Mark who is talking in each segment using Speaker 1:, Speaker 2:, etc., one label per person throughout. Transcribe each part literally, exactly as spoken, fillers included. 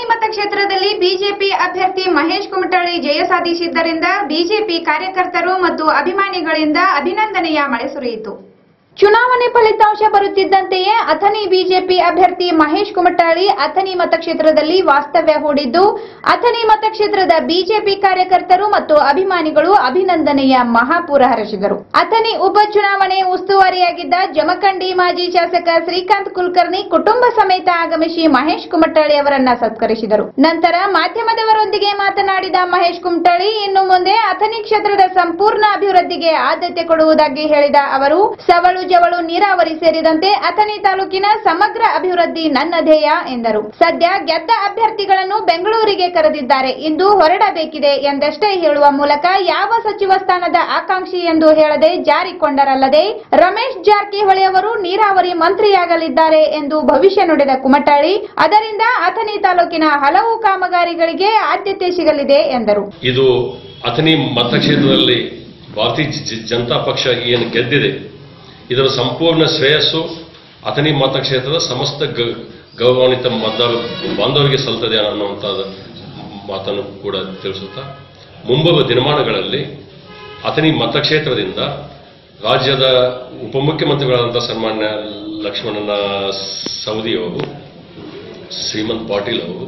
Speaker 1: ಅಥಣಿ ಮತಕ್ಷೇತ್ರದಲ್ಲಿ ಬಿಜೆಪಿ ಅಭ್ಯರ್ಥಿ ಮಹೇಶ್ ಕುಮಟಳ್ಳಿ ಜಯ ಸಾಧಿಸಿದ್ದರಿಂದ ಬಿಜೆಪಿ ಕಾರ್ಯಕರ್ತರು ಮತ್ತು ಅಭಿಮಾನಿಗಳಿಂದ ಅಭಿನಂದನೆಯ ಮಳೆ ಸುರಿಯಿತು. ಚುನಾವಣೆ ಫಲಿತಾಂಶ ಬರುತ್ತಿದ್ದಂತೆಯೇ ಅಥಣಿ ಬಿಜೆಪಿ ಅಭ್ಯರ್ಥಿ ಮಹೇಶ್ ಕುಮಟಳ್ಳಿ ಅಥಣಿ ಮತಕ್ಷೇತ್ರದಲ್ಲಿ ವಾಸ್ತವ್ಯ ಹೂಡಿದ್ದು, ಅಥಣಿ ಮತಕ್ಷೇತ್ರದ ಬಿಜೆಪಿ ಕಾರ್ಯಕರ್ತರು ಮತ್ತು ಅಭಿಮಾನಿಗಳು ಅಭಿನಂದನೆಯ ಮಹಾಪೂರ ಹರಿಸಿದರು. ಅಥಣಿ ಉಪಚುನಾವಣೆ ಉಸ್ತುವಾರಿಯಾಗಿದ್ದ ಜಮಖಂಡಿ ಮಾಜಿ ಶಾಸಕ ಶ್ರೀಕಾಂತ್ ಕುಲಕರ್ಣಿ ಕುಟುಂಬ ಸಮೇತ ಆಗಮಿಸಿ ಮಹೇಶ್ ಕುಮಟಳ್ಳಿ ಅವರನ್ನ ಸತ್ಕರಿಸಿದರು. ನಂತರ ಮಾಧ್ಯಮದವರೊಂದಿಗೆ ಮಾತನಾಡಿದ ಮಹೇಶ್ ಕುಮಟಳ್ಳಿ, ಇನ್ನು ಮುಂದೆ ಅಥಣಿ ಕ್ಷೇತ್ರದ ಸಂಪೂರ್ಣ ಅಭಿವೃದ್ಧಿಗೆ ಆದ್ಯತೆ ಕೊಡುವುದಾಗಿ ಹೇಳಿದ ಅವರು, ಸವಳು ಜವಳು ನೀರಾವರಿ ಸೇರಿದಂತೆ ಅಥಣಿ ತಾಲೂಕಿನ ಸಮಗ್ರ ಅಭಿವೃದ್ಧಿ ನನ್ನ ಧ್ಯೇಯ ಎಂದರು. ಸದ್ಯ ಗೆದ್ದ ಅಭ್ಯರ್ಥಿಗಳನ್ನು ಬೆಂಗಳೂರಿಗೆ ಕರೆದಿದ್ದಾರೆ, ಇಂದು ಹೊರಡಬೇಕಿದೆ ಎಂದಷ್ಟೇ ಹೇಳುವ ಮೂಲಕ ಯಾವ ಸಚಿವ ಸ್ಥಾನದ ಆಕಾಂಕ್ಷಿ ಎಂದು ಹೇಳದೆ ಜಾರಿಕೊಂಡರಲ್ಲದೆ ರಮೇಶ್ ಜಾರಕಿಹೊಳಿ ಅವರು ನೀರಾವರಿ ಮಂತ್ರಿಯಾಗಲಿದ್ದಾರೆ ಎಂದು ಭವಿಷ್ಯ ನುಡಿದ ಕುಮಟಳ್ಳಿ, ಅದರಿಂದ ಅಥಣಿ ತಾಲೂಕಿನ ಹಲವು ಕಾಮಗಾರಿಗಳಿಗೆ ಆದ್ಯತೆ ಸಿಗಲಿದೆ ಎಂದರು.
Speaker 2: ಇದು ಅಥಣಿ ಮತಕ್ಷೇತ್ರದಲ್ಲಿ ಭಾರತೀಯ ಜನತಾ ಪಕ್ಷ ಏನು ಗೆದ್ದಿದೆ, ಇದರ ಸಂಪೂರ್ಣ ಶ್ರೇಯಸ್ಸು ಅಥಣಿ ಮತಕ್ಷೇತ್ರದ ಸಮಸ್ತ ಗೌರವಾನ್ವಿತ ಮತದಾರ ಬಾಂಧವರಿಗೆ ಸಲ್ತದೆ ಅನ್ನುವಂಥ ಮಾತನ್ನು ಕೂಡ ತಿಳಿಸುತ್ತಾ, ಮುಂಬರುವ ದಿನಮಾನಗಳಲ್ಲಿ ಅಥಣಿ ಮತಕ್ಷೇತ್ರದಿಂದ ರಾಜ್ಯದ ಉಪಮುಖ್ಯಮಂತ್ರಿಗಳಾದಂಥ ಸನ್ಮಾನ್ಯ ಲಕ್ಷ್ಮಣನ ಸವದಿಯವರು, ಶ್ರೀಮಂತ್ ಪಾಟೀಲ್ ಅವರು,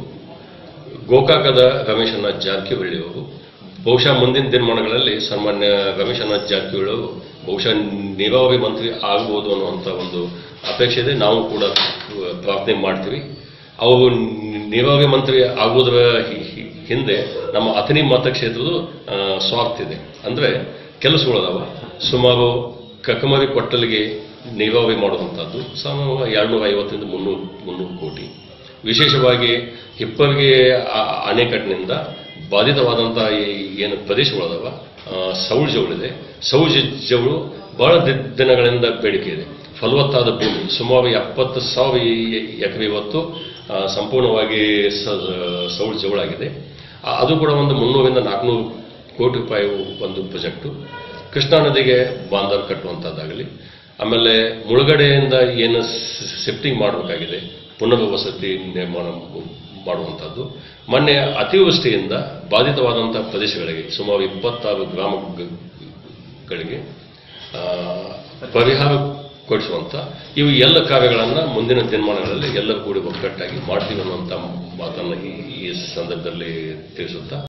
Speaker 2: ಗೋಕಾಕದ ರಮೇಶಣ್ಣ ಜಾರಕಿಹೊಳಿ ಅವರು, ಬಹುಶಃ ಮುಂದಿನ ದಿನಮಾನಗಳಲ್ಲಿ ಸನ್ಮಾನ್ಯ ರಮೇಶಣ್ಣ ಜಾರಕಿಹೊಳಿ ಅವರು ಬಹುಶಃ ನೀರಾವರಿ ಮಂತ್ರಿ ಆಗಬಹುದು ಅನ್ನುವಂಥ ಒಂದು ಅಪೇಕ್ಷೆ ಇದೆ. ನಾವು ಕೂಡ ಪ್ರಾರ್ಥನೆ ಮಾಡ್ತೀವಿ. ಅವರು ನೀರಾವರಿ ಮಂತ್ರಿ ಆಗುವುದರ ಹಿಂದೆ ನಮ್ಮ ಅಥಣಿ ಮತಕ್ಷೇತ್ರದ ಸ್ವಾರ್ಥ ಇದೆ. ಅಂದರೆ ಕೆಲಸಗಳದಾವ, ಸುಮಾರು ಕಕಮರಿ ಕೊಟ್ಟಲಿಗೆ ನೀರಾವರಿ ಮಾಡುವಂಥದ್ದು ಸುಮಾರು ಎರಡ್ನೂರ ಐವತ್ತರಿಂದ ಮುನ್ನೂರು ಮುನ್ನೂರು ಕೋಟಿ. ವಿಶೇಷವಾಗಿ ಹಿಪ್ಪರಿಗೆ ಅಣೆಕಟ್ಟಿನಿಂದ ಬಾಧಿತವಾದಂಥ ಏನು ಪ್ರದೇಶಗಳದಾವ, ಸೌಳು ಜವಳಿದೆ. ಸೌಳು ಜವಳು ಬಹಳ ದಿನಗಳಿಂದ ಬೇಡಿಕೆ ಇದೆ. ಫಲವತ್ತಾದ ಭೂಮಿ ಸುಮಾರು ಎಪ್ಪತ್ತು ಸಾವಿರ ಎಕರೆ ಇವತ್ತು ಸಂಪೂರ್ಣವಾಗಿ ಸೌಳು ಜವಳಾಗಿದೆ. ಅದು ಕೂಡ ಒಂದು ಮುನ್ನೂರಿಂದ ನಾಲ್ಕುನೂರು ಕೋಟಿ ರೂಪಾಯಿ ಒಂದು ಪ್ರಾಜೆಕ್ಟು. ಕೃಷ್ಣಾ ನದಿಗೆ ಬಾಂಧವ್ ಕಟ್ಟುವಂಥದ್ದಾಗಲಿ, ಆಮೇಲೆ ಮುಳುಗಡೆಯಿಂದ ಏನು ಶಿಫ್ಟಿಂಗ್ ಮಾಡಬೇಕಾಗಿದೆ, ಪುನರ್ವಸತಿ ನಿರ್ಮಾಣ ಮಾಡುವಂಥದ್ದು. ಮೊನ್ನೆ ಅತಿವೃಷ್ಟಿಯಿಂದ ಬಾಧಿತವಾದಂಥ ಪ್ರದೇಶಗಳಿಗೆ ಸುಮಾರು ಇಪ್ಪತ್ತಾರು ಗ್ರಾಮಗಳಿಗೆ ಪರಿಹಾರ ಕೊಡಿಸುವಂಥ ಇವು ಎಲ್ಲ ಕಾರ್ಯಗಳನ್ನು ಮುಂದಿನ ದಿನಮಾನಗಳಲ್ಲಿ ಎಲ್ಲರೂ ಕೂಡಿ ಒಗ್ಗಟ್ಟಾಗಿ ಮಾಡ್ತೀವಿ ಅನ್ನುವಂಥ ಮಾತನ್ನು ಈ ಸಂದರ್ಭದಲ್ಲಿ ತಿಳಿಸುತ್ತಾ